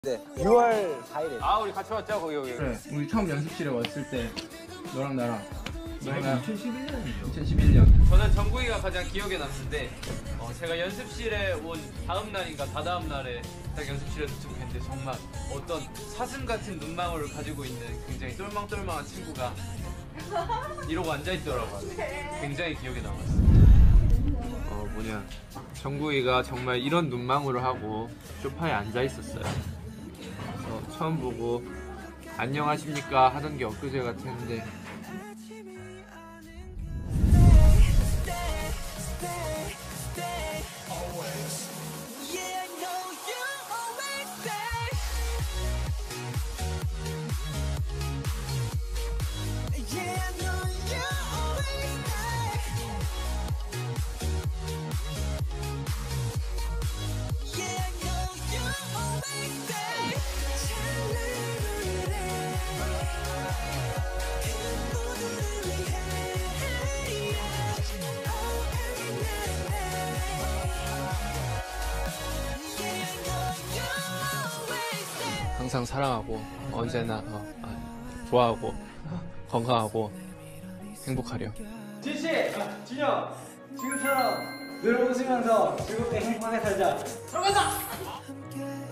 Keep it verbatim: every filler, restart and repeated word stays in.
네, 유월 사일에. 아 우리 같이 왔죠 거기 여기. 그래, 우리 처음 연습실에 왔을 때 너랑 나랑 너랑 이천십일 년이죠. 이천십일 년. 저는 정국이가 가장 기억에 남는데 어, 제가 연습실에 온 다음 날인가 다다음 날에 딱 연습실에 도착했는데 정말 어떤 사슴 같은 눈망울을 가지고 있는 굉장히 똘망똘망한 친구가 이러고 앉아있더라고요. 굉장히 기억에 남았어요. 어 뭐냐 정국이가 정말 이런 눈망울을 하고 소파에 앉아있었어요. 그래서 처음 보고 안녕하십니까 하던 게 엊그제 같았는데 항상 사랑하고 언제나 어, 아, 좋아하고 건강하고 행복하렴. 진씨, 진영, 지금처럼 늘 웃으면서 즐겁게 행복하게 살자. 들어가자.